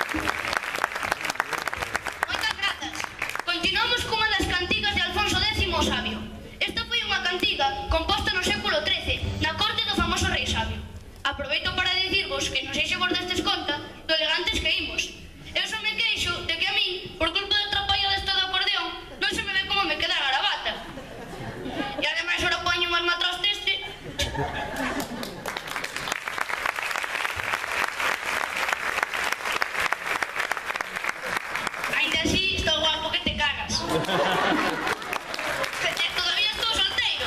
Moitas grazas. Continuamos cunha das cantigas de Alfonso X o Sabio. Esta foi unha cantiga composta no século XIII, na corte do famoso rei Sabio. Aproveito para dicirvos que non sei se vos destes conta do elegantes que imos. Eu só me queixo de que a mí, por culpa da trapalla desta do acordeón, non se me ve como me queda a gravata. E ademais ora poño un arma atrás deste. Ainda así, estou guapo que te cagas. Todavía estou solteiro.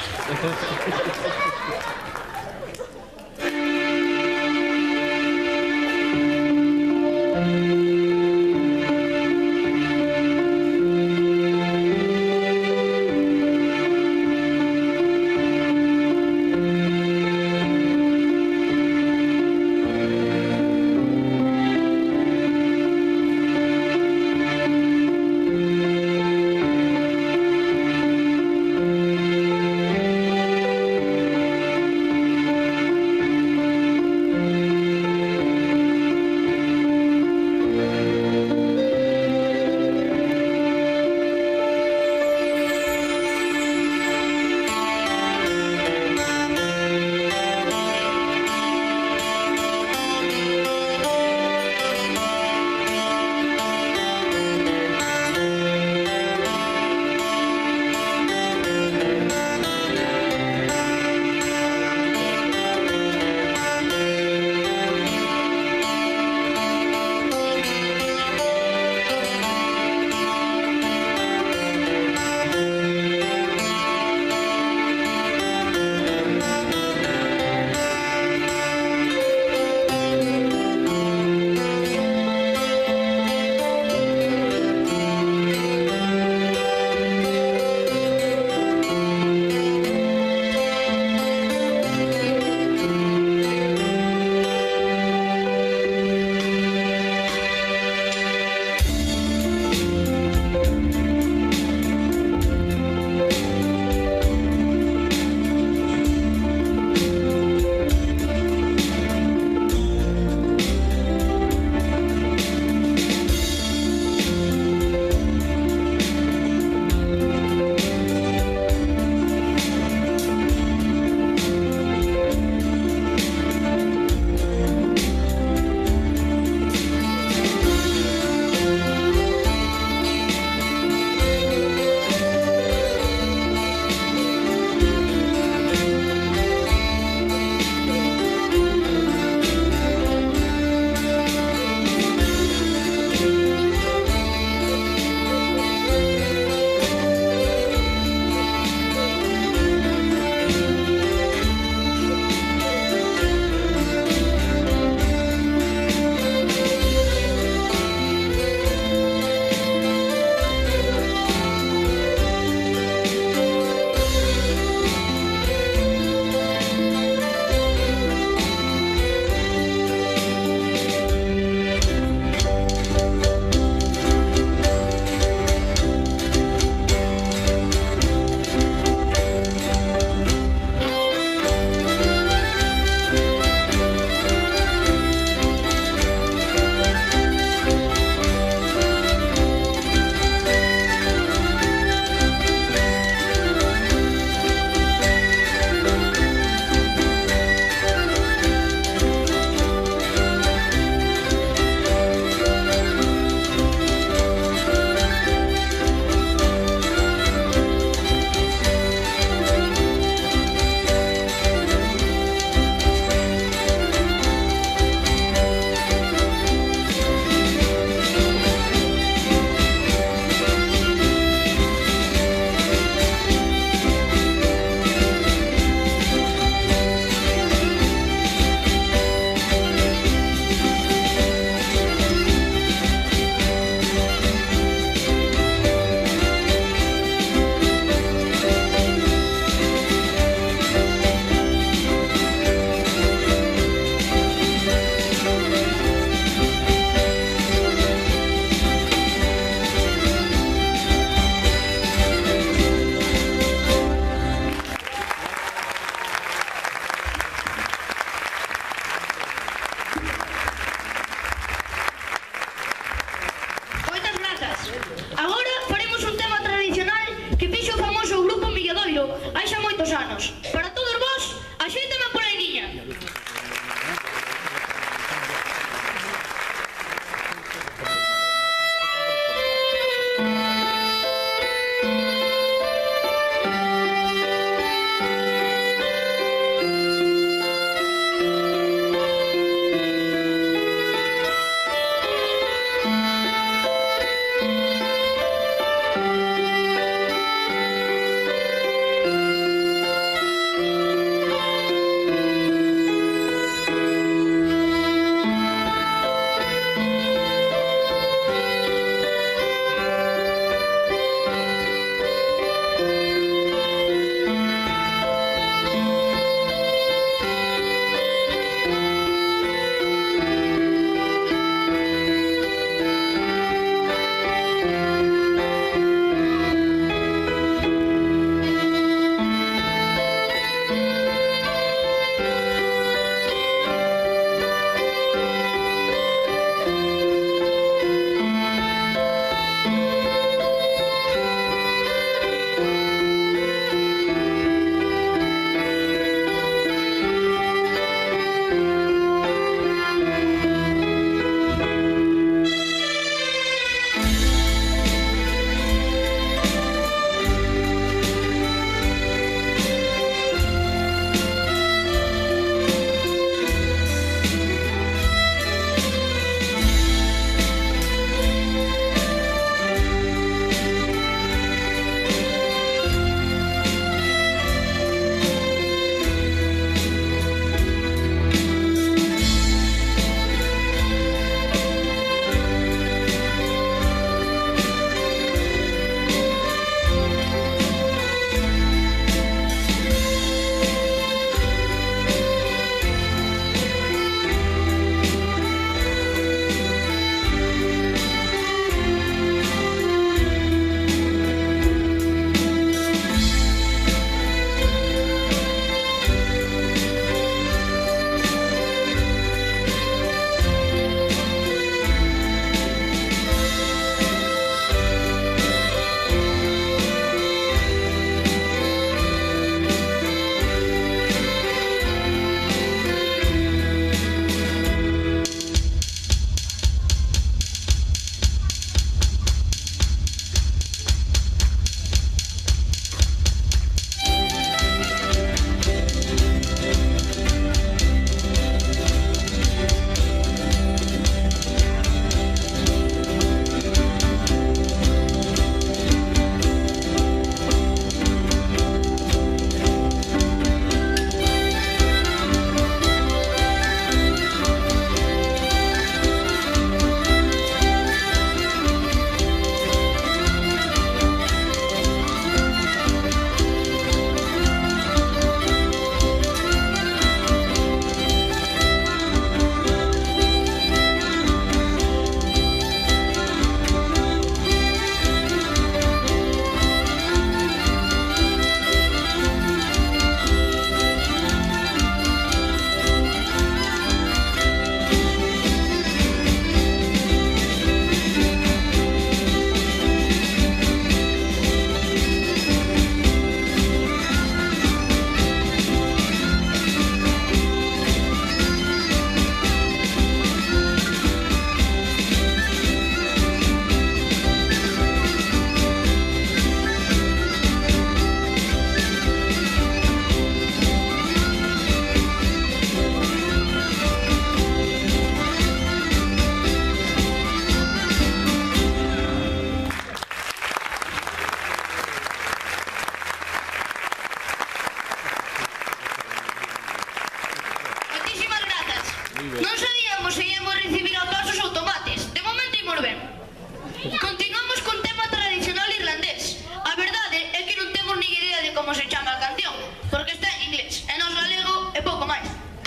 imos recibir aplausos ou tomates. De momento imos ben. Continuamos cun tema tradicional irlandés. A verdade é que non temos ni idea de como se chama a canción, porque está en inglés, e nos galego e pouco máis.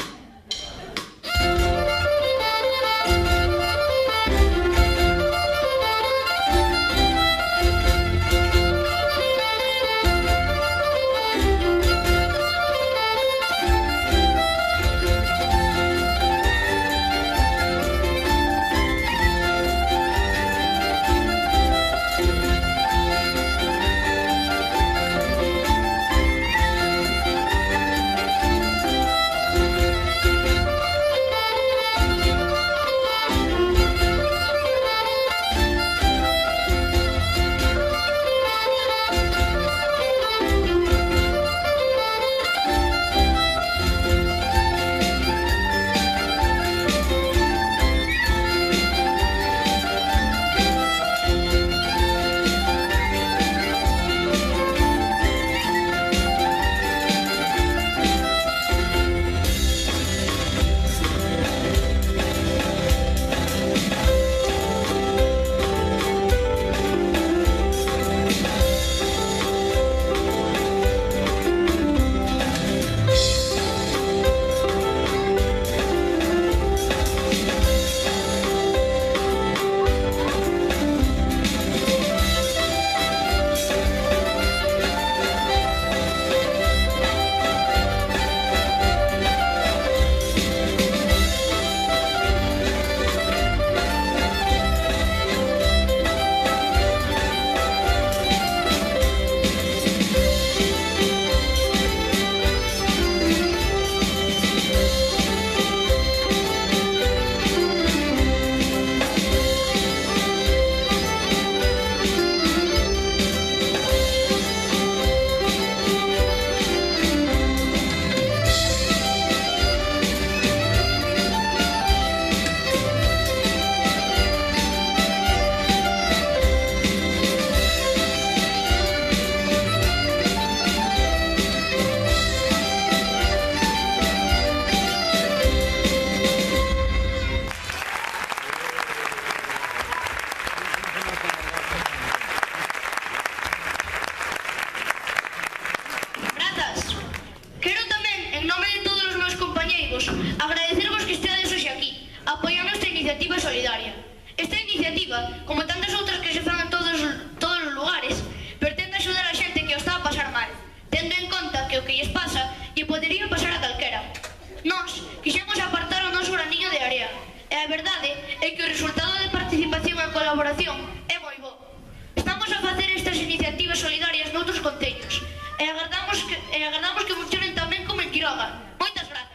Agradecervos que esteades hoxe aquí, apoiando esta iniciativa solidaria. Esta iniciativa, como tantas outras que se fan en todos os lugares, pretende axudar a xente que o está a pasar mal, tendo en conta que o que lles pasa lle podería pasar a calquera. Nós quixemos apartar o noso graniño de area, e a verdade é que o resultado de participación e colaboración é moi bo. Estamos a facer estas iniciativas solidarias noutros concellos, e agardamos que funcionen tamén como en Quiroga. Moitas grazas.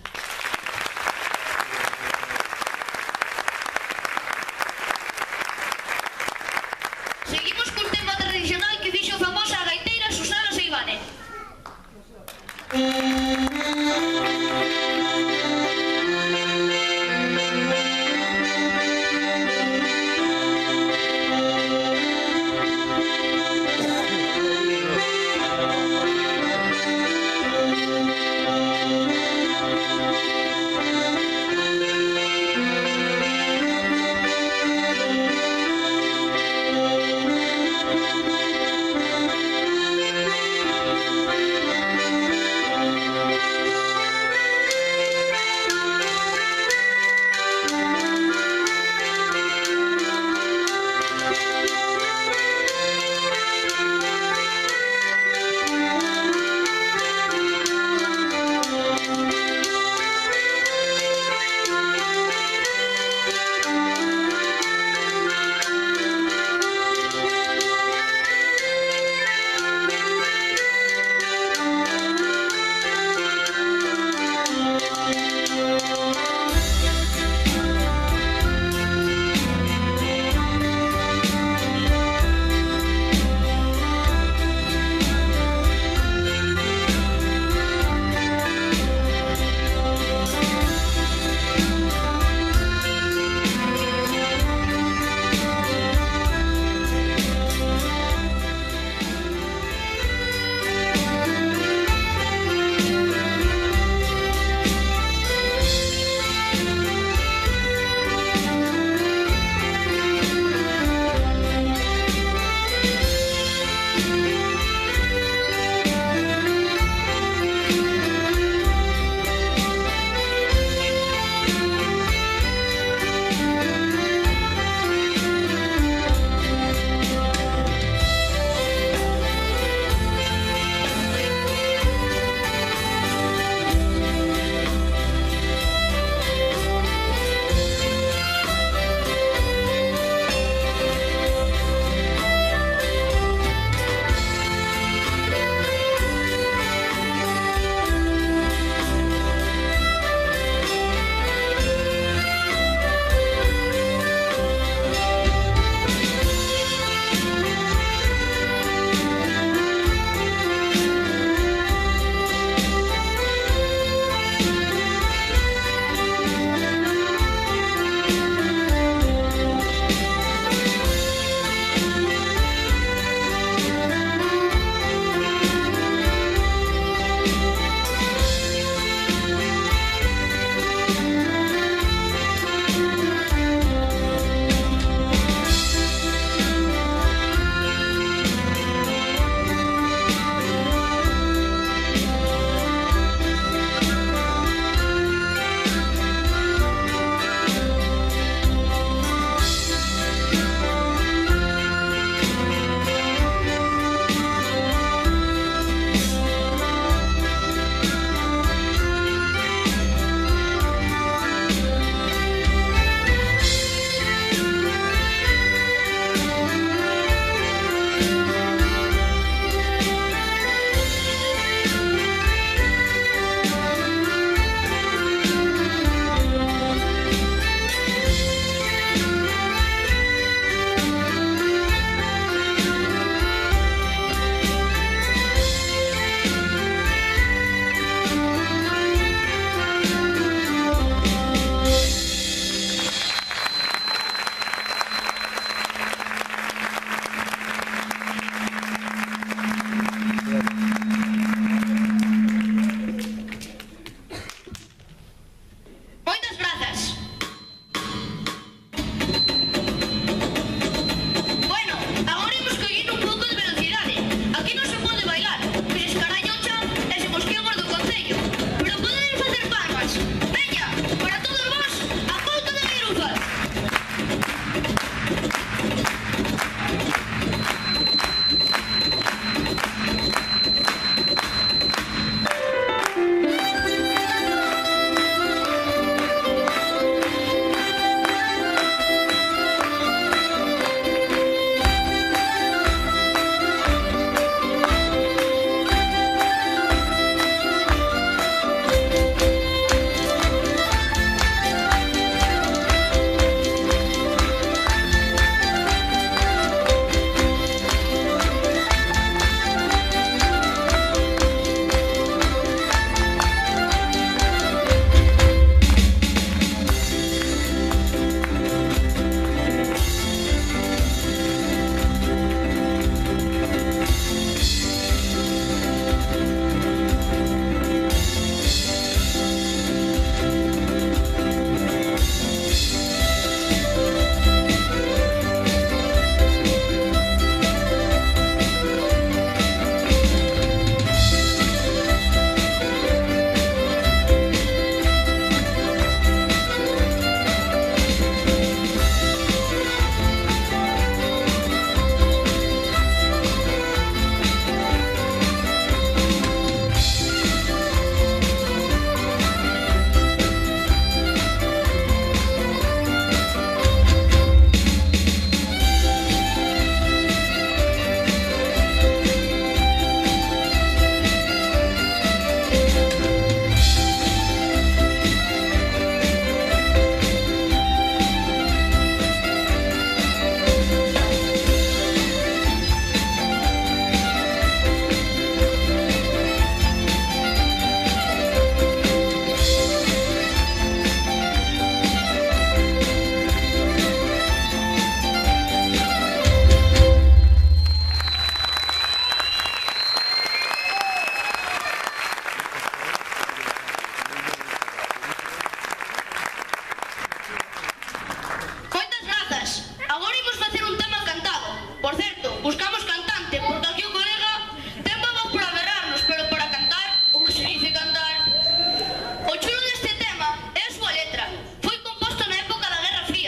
Seguimos cun tema tradicional que fixo famosa a gaiteira Susana Seivane.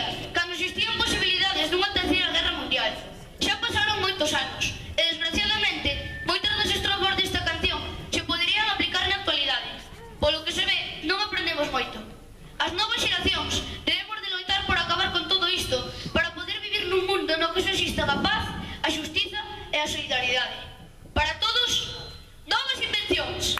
días, cando existían posibilidades dunha terceira guerra mundial. Xa pasaron moitos anos, e desgraciadamente, moitas das estrofas desta canción se poderían aplicar na actualidade. Polo que se ve, non aprendemos moito. As novas xeracións debemos de loitar por acabar con todo isto para poder vivir nun mundo no que só exista a paz, a xustiza e a solidaridade. Para todos, novas invencións!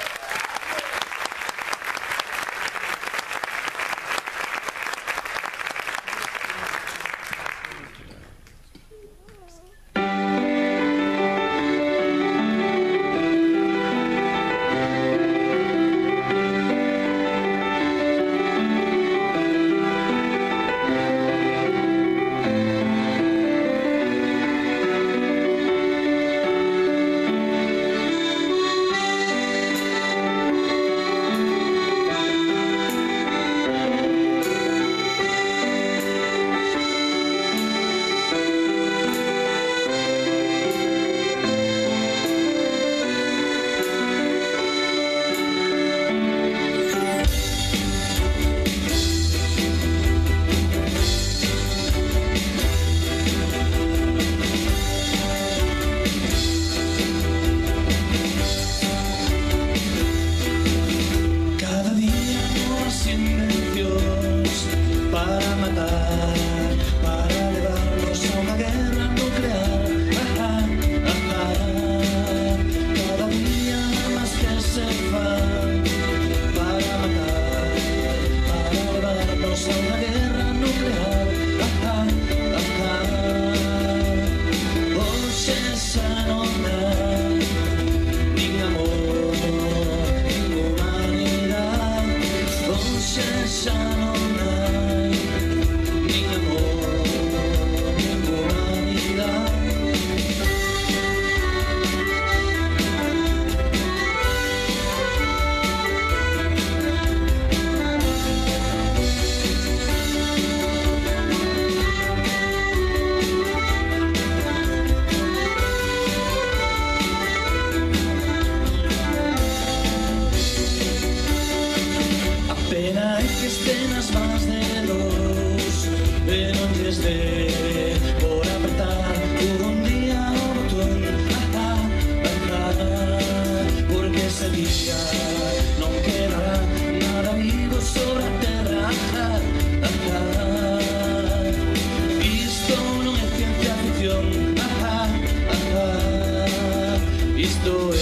Isto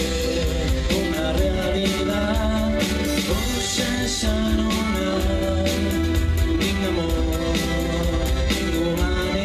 é unha realidade. Hoxe xa non hai nin amor, nin humanidade.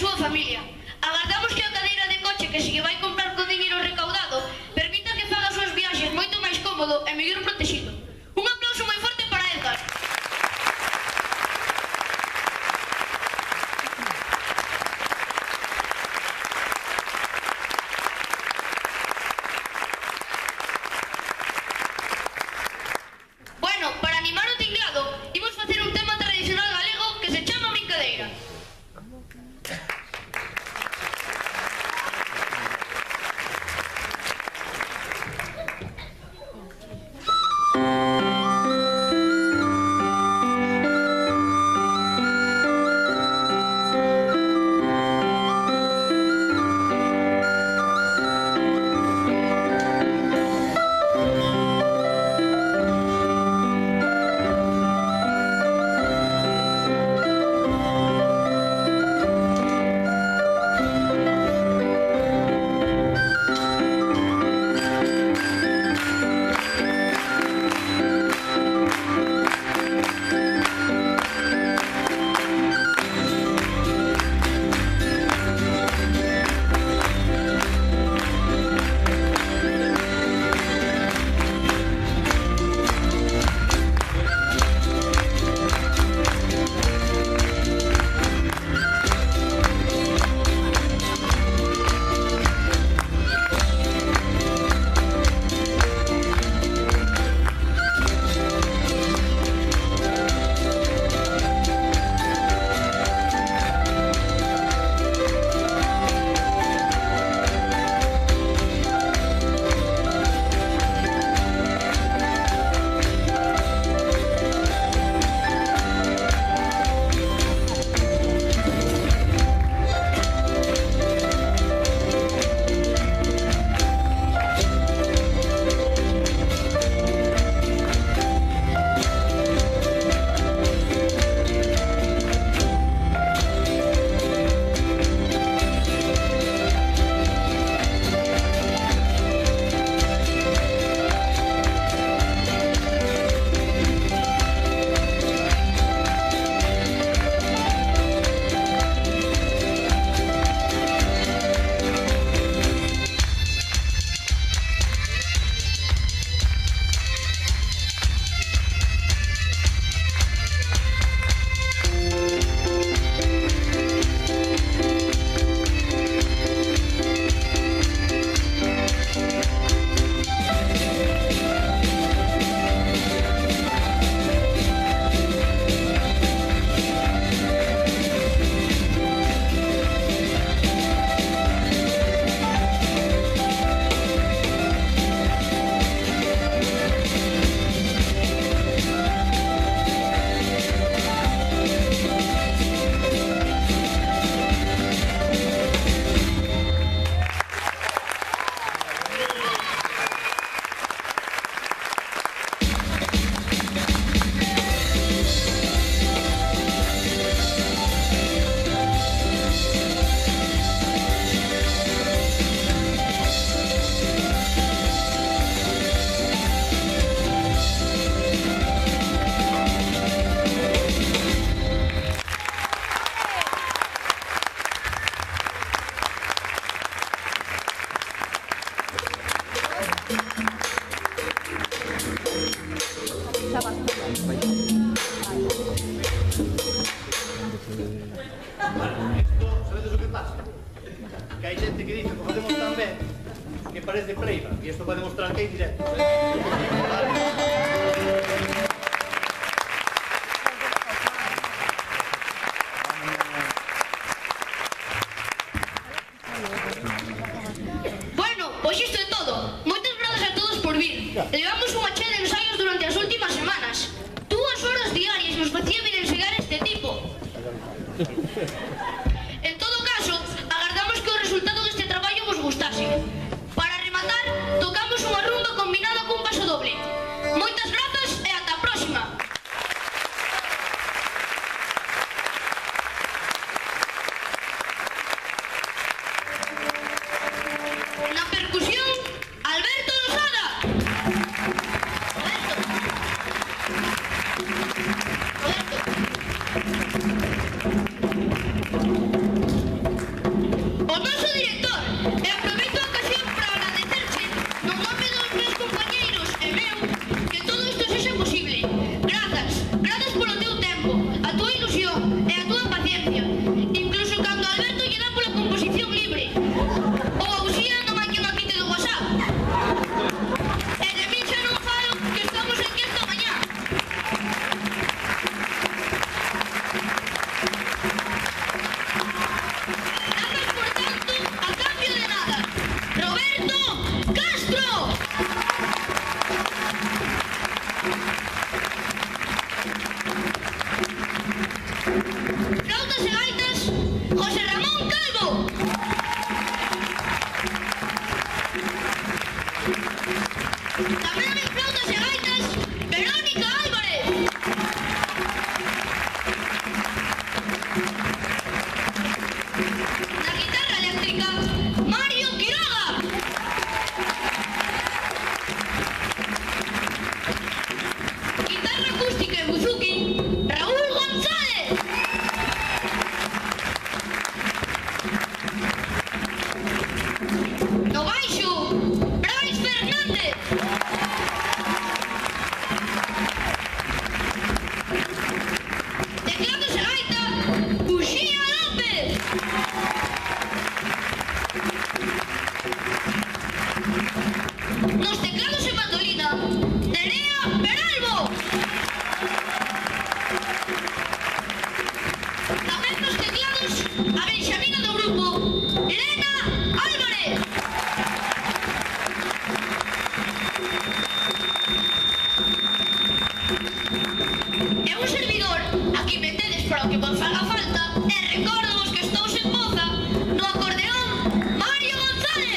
súa familia. Agardamos que a cadeira de coche que se lle vai comprar co diñeiro recaudado permita que faga as súas viaxes moito máis cómodo e mellor protegido. Un aplauso moi forte para Edgar. Bueno, para animar o tinglado, imos facer un tema tradicional galego que se chama Brincadeira. Sabedes o que pasa? Que hai xente que dice que facemos tan ben que parece preiva, e isto vai demostrar que hai directo. Bueno, pois isto é todo. Moitas grazas a todos por vir. Levamos unha chea de ensaios durante as últimas semanas. 2 horas diarias nos facía vir enseñar este tipo. En todo caso, agardamos que o resultado deste traballo vos gustase. Para rematar, tocamos unha rumba combinada cun paso doble. Moitas grazas e ata a próxima. Na percusión, Alberto Losada. José Ramón Calvo. Tamén en flautas e gaitas, Verónica Álvarez. Na guitarra eléctrica, Mario Quiroga. Guitarra acústica e buzuki, Raúl González. No baixo, Brais Fernández. Teclados e gaita, Uxía López. Nos teclados e mandolina, Nerea Peralbo. Tamén nos teclados, a benxamina do grupo, Lena Álvarez. E un servidor, aquí me tedes para o que vos faga falta, e recórdovos que estou sen moza, no acordeón, Mario González.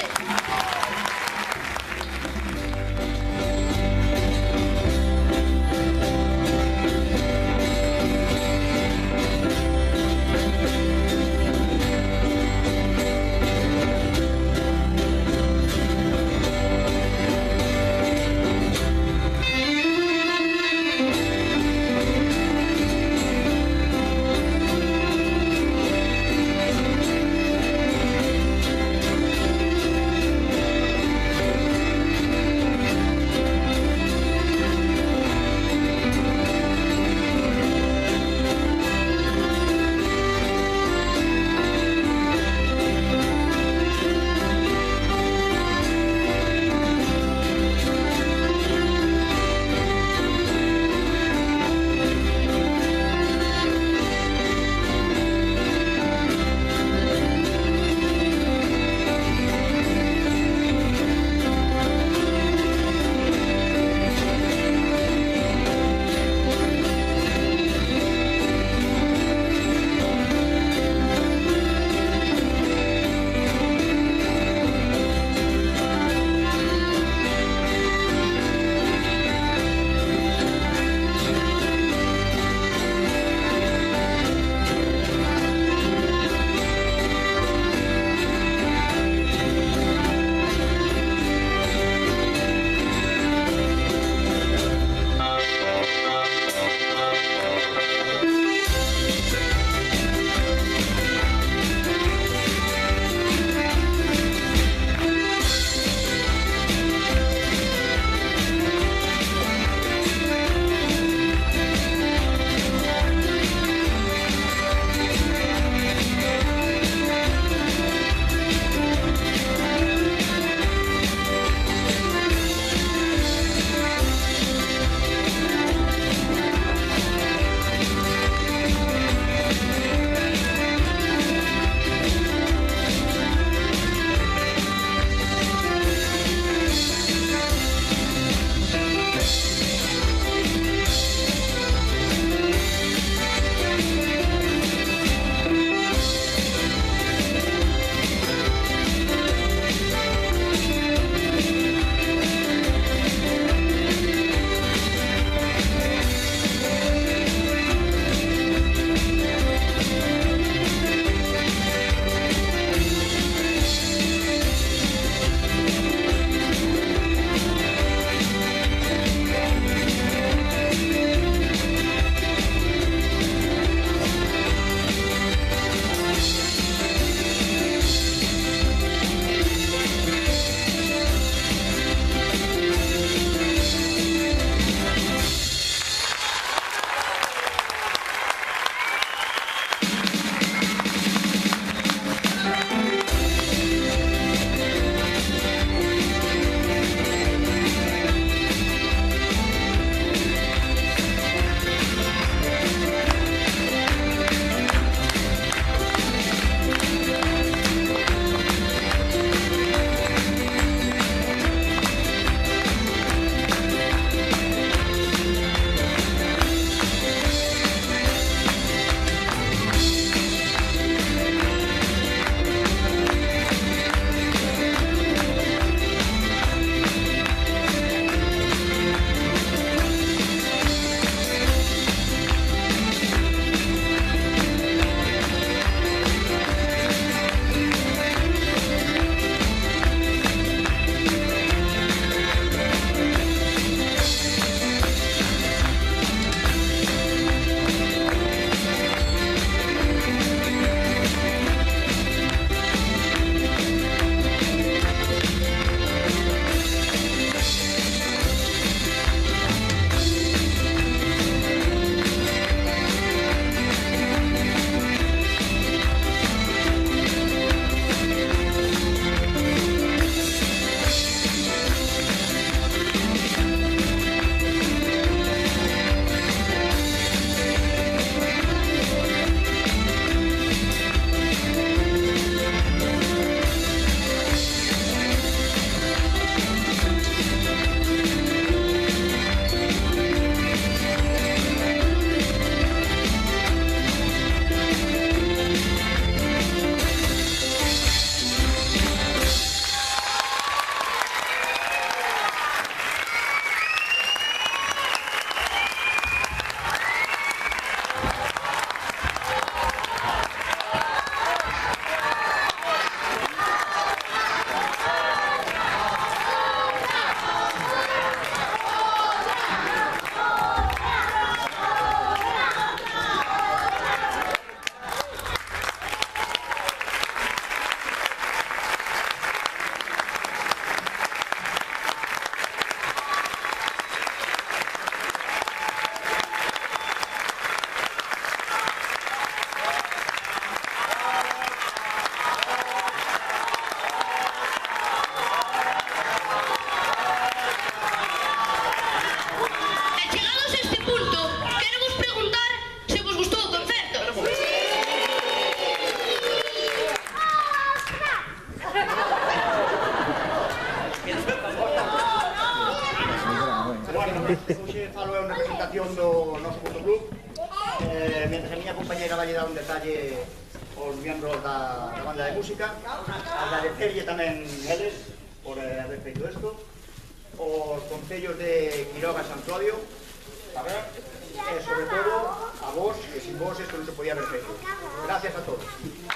Hoxe falo é unha representación do noso fotoclub. Mientras a miña compañera vai dar un detalle aos miembros da banda de música, agradecerlle tamén eles por haber feito isto, os concellos de Quiroga e Santuario, e sobre todo a vos, que sin vos isto non se podía haber feito. Gracias a todos.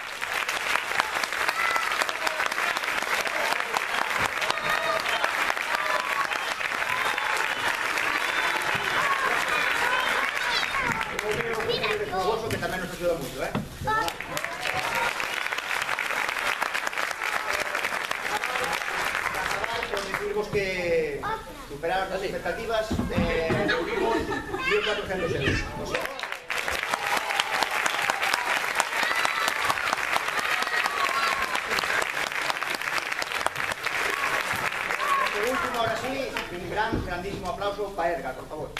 Que tamén nos axuda moito, por decirvos que superaron as expectativas, reunimos 1.400 euros. Por último, ahora sí, un grandísimo aplauso para Edgar, por favor.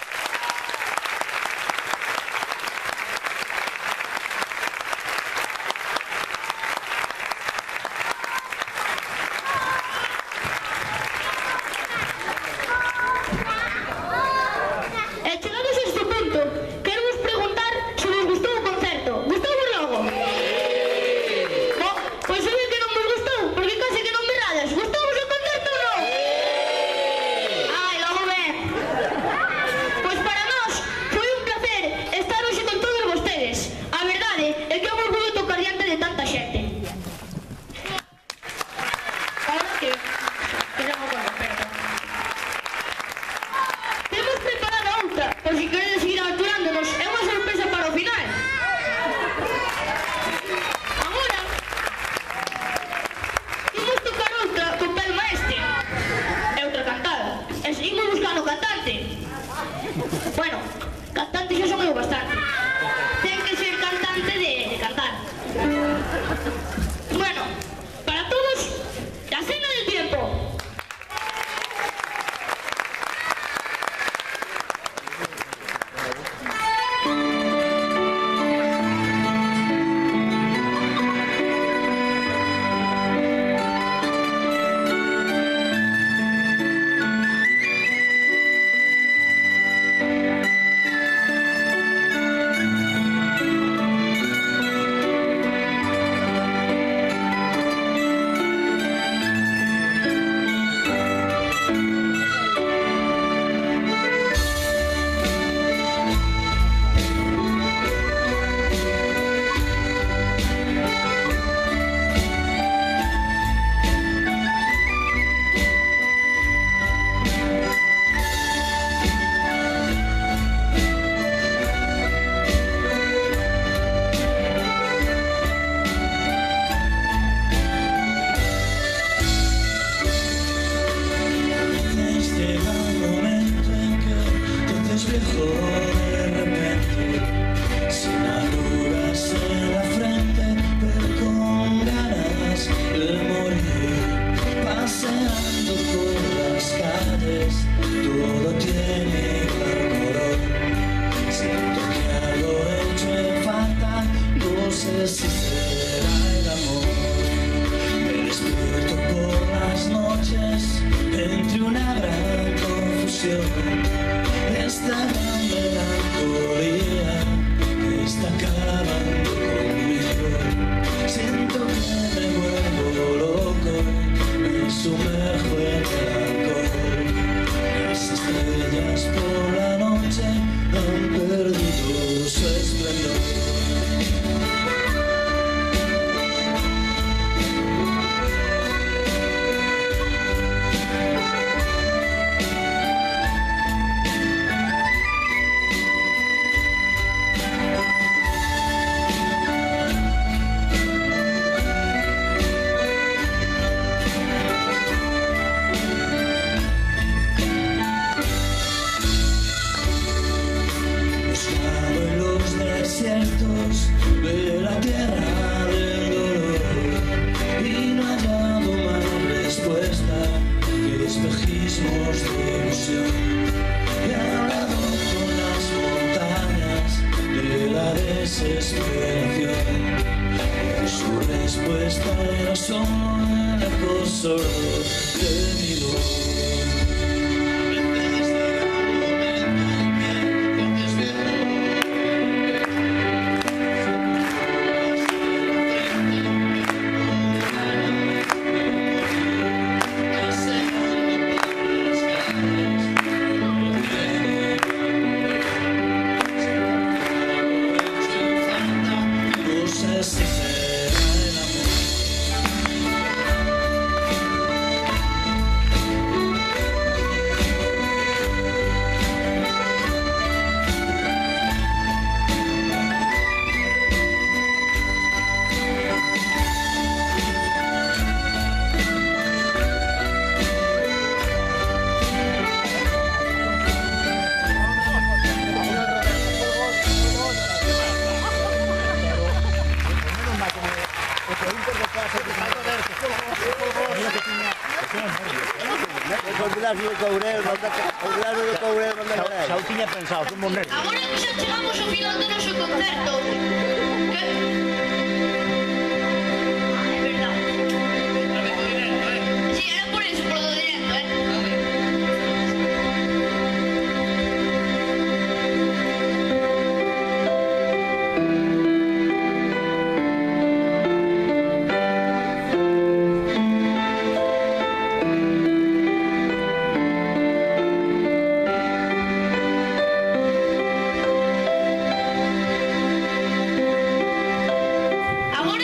Bueno, cantante xa son eu bastante. Ten que ser cantante de cantar. Bueno, para todos, la cena del tiempo. De la tierra del dolor y no ha hallado más respuesta que espejismos de ilusión. He hablado con las montañas de la desesperación y su respuesta era solo el eco sordo de mi voz. Olvidarse de Courel, olvidarse de Courel, Xa o tiña pensado, como nervios. Agora xa chegamos ao final do noso concerto. Que... É verdade. Sí, era por eso, por lo do directo, Agora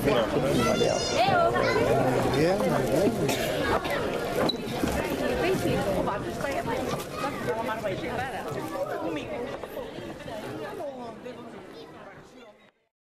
Bien, Bien.